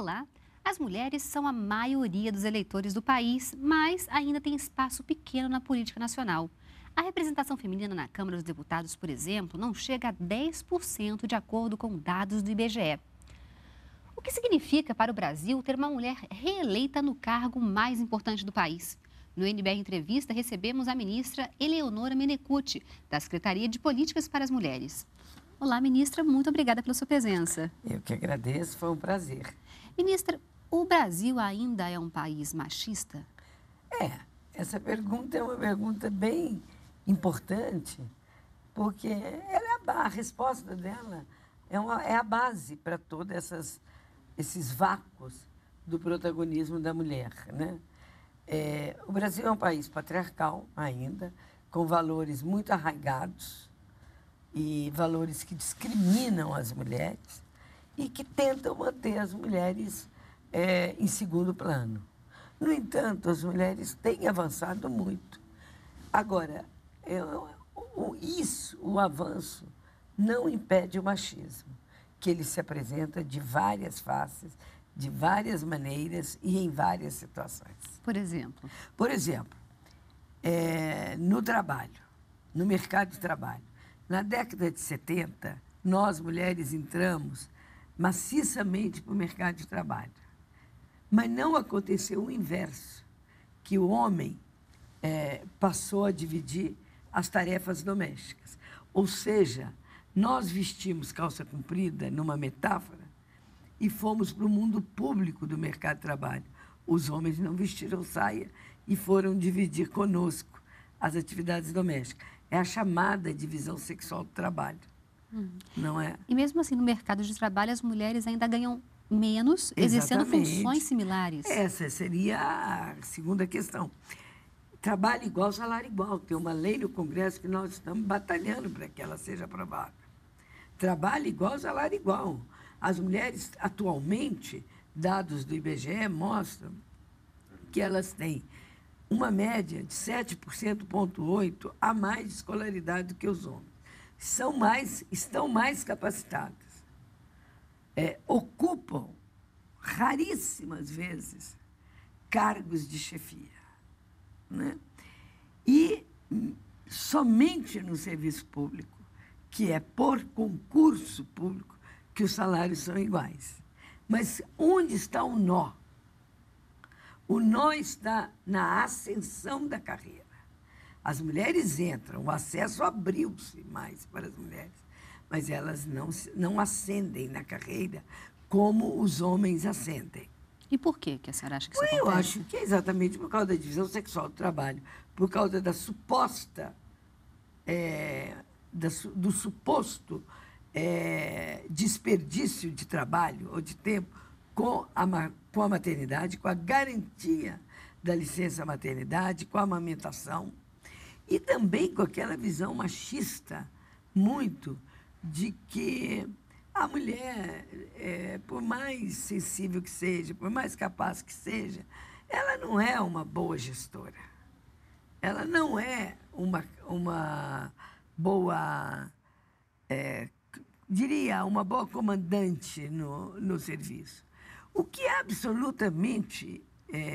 Olá! As mulheres são a maioria dos eleitores do país, mas ainda tem espaço pequeno na política nacional. A representação feminina na Câmara dos Deputados, por exemplo, não chega a 10% de acordo com dados do IBGE. O que significa para o Brasil ter uma mulher reeleita no cargo mais importante do país? No NBR Entrevista, recebemos a ministra Eleonora Menecute, da Secretaria de Políticas para as Mulheres. Olá, ministra, muito obrigada pela sua presença. Eu que agradeço, foi um prazer. Ministra, o Brasil ainda é um país machista? Essa pergunta é uma pergunta bem importante, porque a resposta dela é a base para todos esses vácuos do protagonismo da mulher, né? O Brasil é um país patriarcal ainda, com valores muito arraigados e valores que discriminam as mulheres e que tentam manter as mulheres em segundo plano. No entanto, as mulheres têm avançado muito. Agora, o avanço não impede o machismo, que ele se apresenta de várias faces, de várias maneiras e em várias situações. Por exemplo? Por exemplo, no trabalho, no mercado de trabalho. Na década de 70, nós, mulheres, entramos maciçamente para o mercado de trabalho. Mas não aconteceu o inverso, que o homem passou a dividir as tarefas domésticas. Ou seja, nós vestimos calça comprida, numa metáfora, e fomos para o mundo público do mercado de trabalho. Os homens não vestiram saia e foram dividir conosco as atividades domésticas. É a chamada divisão sexual do trabalho, não é? E mesmo assim, no mercado de trabalho, as mulheres ainda ganham menos, exercendo funções similares. Essa seria a segunda questão. Trabalho igual, salário igual. Tem uma lei no Congresso que nós estamos batalhando para que ela seja aprovada. Trabalho igual, salário igual. As mulheres, atualmente, dados do IBGE mostram que elas têm uma média de 7,8% a mais de escolaridade do que os homens. Estão mais capacitadas. Ocupam, raríssimas vezes, cargos de chefia, né? E somente no serviço público, que é por concurso público, que os salários são iguais. Mas onde está o nó? O nó está na ascensão da carreira. As mulheres entram, o acesso abriu-se mais para as mulheres, mas elas não ascendem na carreira como os homens ascendem. E por que a senhora acha que isso acontece? Eu acho que é exatamente por causa da divisão sexual do trabalho, por causa da suposta, do suposto desperdício de trabalho ou de tempo com a maternidade, com a garantia da licença maternidade, com a amamentação e também com aquela visão machista muito de que a mulher, por mais sensível que seja, por mais capaz que seja, ela não é uma boa gestora. Ela não é uma boa, uma boa comandante no serviço. O que é absolutamente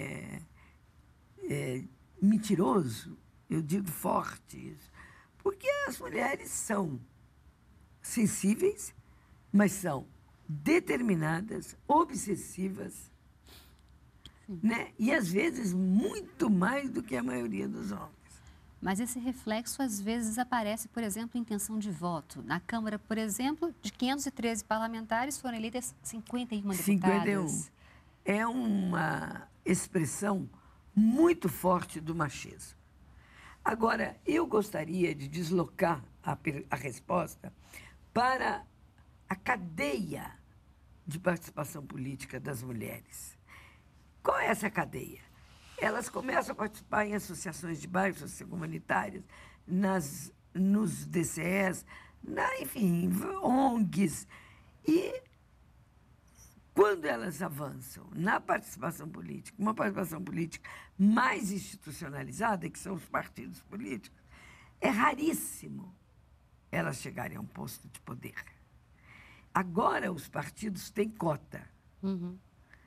mentiroso, eu digo forte isso, porque as mulheres são sensíveis, mas são determinadas, obsessivas, né? E às vezes muito mais do que a maioria dos homens. Mas esse reflexo às vezes aparece, por exemplo, em intenção de voto. Na Câmara, por exemplo, de 513 parlamentares foram eleitas 51 deputadas. 51. É uma expressão muito forte do machismo. Agora, eu gostaria de deslocar a resposta para a cadeia de participação política das mulheres. Qual é essa cadeia? Elas começam a participar em associações de bairros, associações comunitárias, nos DCEs, enfim, ONGs. E quando elas avançam na participação política, uma participação política mais institucionalizada, que são os partidos políticos, é raríssimo elas chegarem a um posto de poder. Agora, os partidos têm cota.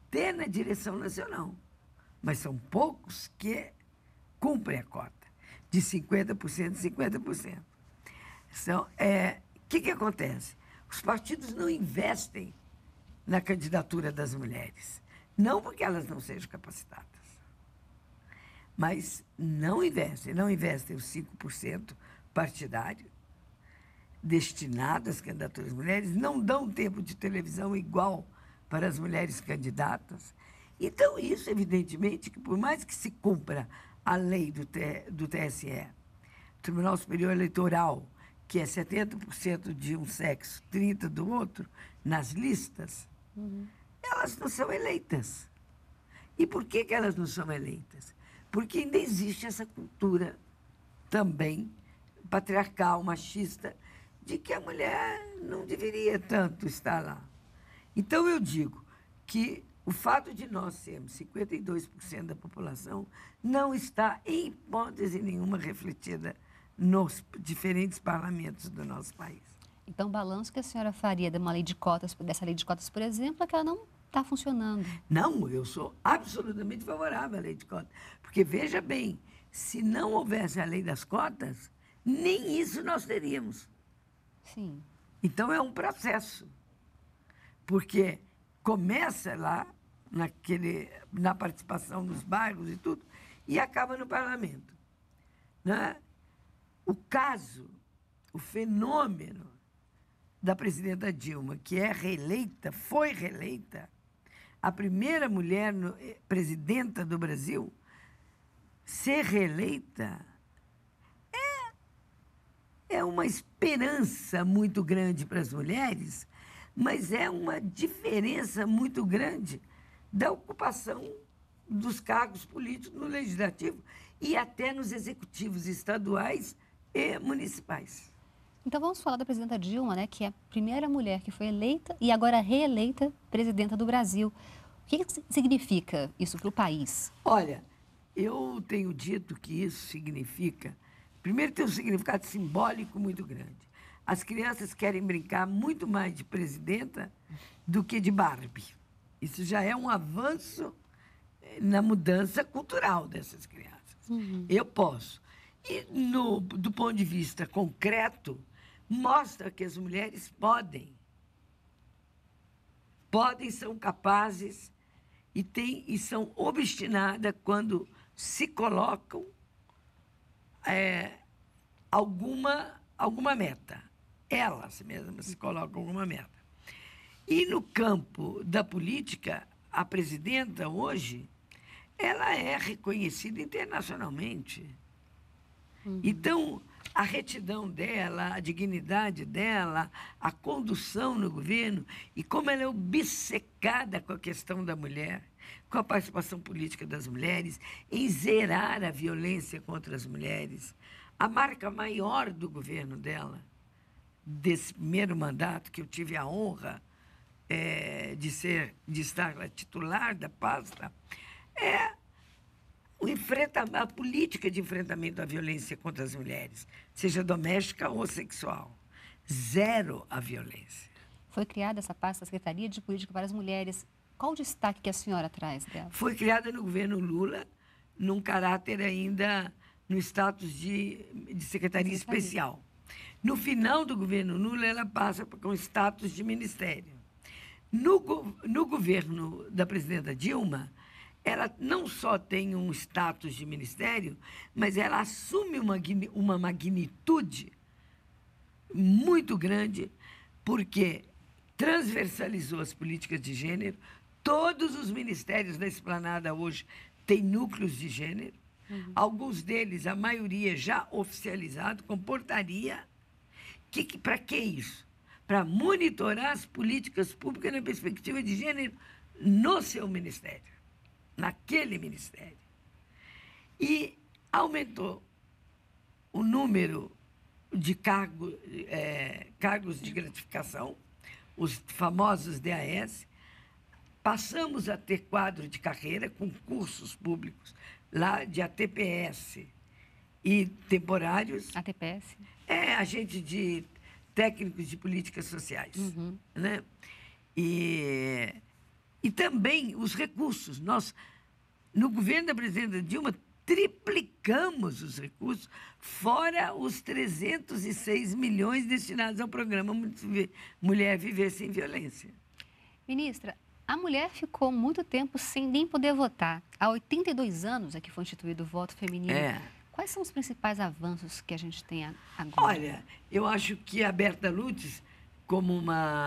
ter na direção nacional. Mas são poucos que cumprem a cota de 50% e 50%. Então, o que acontece? Os partidos não investem na candidatura das mulheres. Não porque elas não sejam capacitadas, mas não investem. Não investem os 5% partidário destinado às candidaturas das mulheres, não dão tempo de televisão igual para as mulheres candidatas. Então, isso, evidentemente, que por mais que se cumpra a lei do TSE, Tribunal Superior Eleitoral, que é 70% de um sexo, 30% do outro, nas listas, elas não são eleitas. E por que elas não são eleitas? Porque ainda existe essa cultura também patriarcal, machista, de que a mulher não deveria tanto estar lá. Então, eu digo que o fato de nós sermos 52% da população não está, em hipótese nenhuma, refletida nos diferentes parlamentos do nosso país. Então, o balanço que a senhora faria dessa lei de cotas, por exemplo, é que ela não está funcionando. Não, eu sou absolutamente favorável à lei de cotas. Porque, veja bem, se não houvesse a lei das cotas, nem isso nós teríamos. Sim. Então, é um processo. Porque começa lá, na participação nos bairros e tudo, e acaba no parlamento. Né? O fenômeno da presidenta Dilma, que foi reeleita, a primeira mulher presidenta do Brasil, ser reeleita é uma esperança muito grande para as mulheres, mas é uma diferença muito grande da ocupação dos cargos políticos no legislativo e até nos executivos estaduais e municipais. Então, vamos falar da presidenta Dilma, né, que é a primeira mulher que foi eleita e agora reeleita presidenta do Brasil. O que significa isso para o país? Olha, eu tenho dito que isso significa... Primeiro, tem um significado simbólico muito grande. As crianças querem brincar muito mais de presidenta do que de Barbie. Isso já é um avanço na mudança cultural dessas crianças. Eu posso. E, do ponto de vista concreto, mostra que as mulheres podem, são capazes e são obstinadas quando se colocam alguma meta. Elas mesmas se colocam alguma meta. E no campo da política, a presidenta hoje, ela é reconhecida internacionalmente. Então, a retidão dela, a dignidade dela, a condução no governo e como ela é obcecada com a questão da mulher, com a participação política das mulheres, em zerar a violência contra as mulheres. A marca maior do governo dela, desse primeiro mandato, que eu tive a honra de estar lá titular da pasta, é a política de enfrentamento à violência contra as mulheres, seja doméstica ou sexual. Zero a violência. Foi criada essa pasta, a Secretaria de Política para as Mulheres. Qual o destaque que a senhora traz dela? Foi criada no governo Lula, num caráter ainda no status de secretaria especial. No final do governo Lula, ela passa com status de ministério. No governo da presidenta Dilma, ela não só tem um status de ministério, mas ela assume uma magnitude muito grande, porque transversalizou as políticas de gênero. Todos os ministérios da Esplanada hoje têm núcleos de gênero. Alguns deles, a maioria já oficializado, com portaria. Para que isso? Para monitorar as políticas públicas na perspectiva de gênero no seu ministério, naquele ministério. E aumentou o número de cargos de gratificação, os famosos DAS. Passamos a ter quadro de carreira com cursos públicos lá de ATPS e temporários. ATPS? Agente de técnicos de políticas sociais. Né? E E também os recursos. Nós, no governo da presidenta Dilma, triplicamos os recursos, fora os 306 milhões destinados ao programa Mulher Viver Sem Violência. Ministra, a mulher ficou muito tempo sem nem poder votar. Há 82 anos é que foi instituído o voto feminino. Quais são os principais avanços que a gente tem agora? Olha, eu acho que a Berta Lutz, como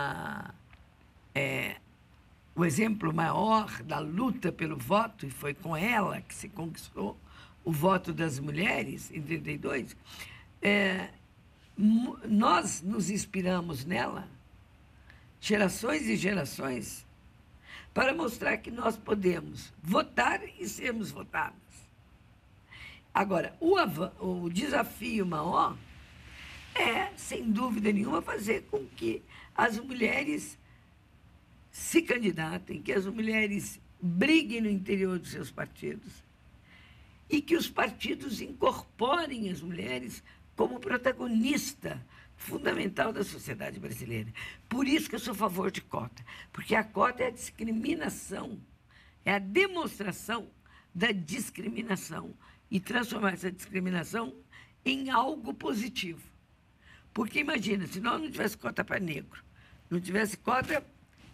o exemplo maior da luta pelo voto, e foi com ela que se conquistou o voto das mulheres em 32, nós nos inspiramos nela, gerações e gerações, para mostrar que nós podemos votar e sermos votadas. Agora, o desafio maior é, sem dúvida nenhuma, fazer com que as mulheres se candidatem, que as mulheres briguem no interior dos seus partidos e que os partidos incorporem as mulheres como protagonista fundamental da sociedade brasileira. Por isso que eu sou a favor de cota, porque a cota é a discriminação, é a demonstração da discriminação e transformar essa discriminação em algo positivo. Porque imagina, se nós não tivesse cota para negro, não tivesse cota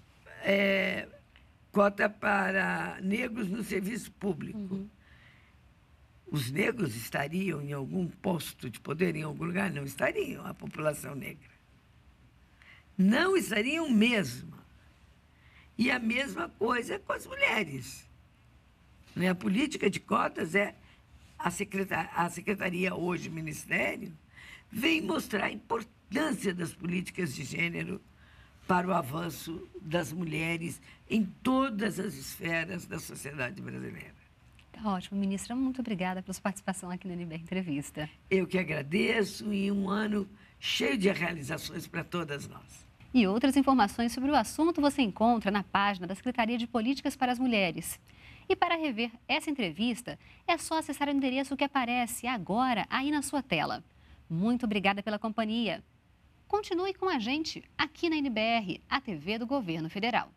para negros no serviço público, os negros estariam em algum posto de poder, em algum lugar? Não estariam, a população negra. Não estariam mesmo. E a mesma coisa com as mulheres. A política de cotas a secretaria hoje, Ministério, vem mostrar a importância das políticas de gênero para o avanço das mulheres em todas as esferas da sociedade brasileira. Tá ótimo, ministra. Muito obrigada pela sua participação aqui na NBR Entrevista. Eu que agradeço e um ano cheio de realizações para todas nós. E outras informações sobre o assunto você encontra na página da Secretaria de Políticas para as Mulheres. E para rever essa entrevista, é só acessar o endereço que aparece agora aí na sua tela. Muito obrigada pela companhia. Continue com a gente aqui na NBR, a TV do Governo Federal.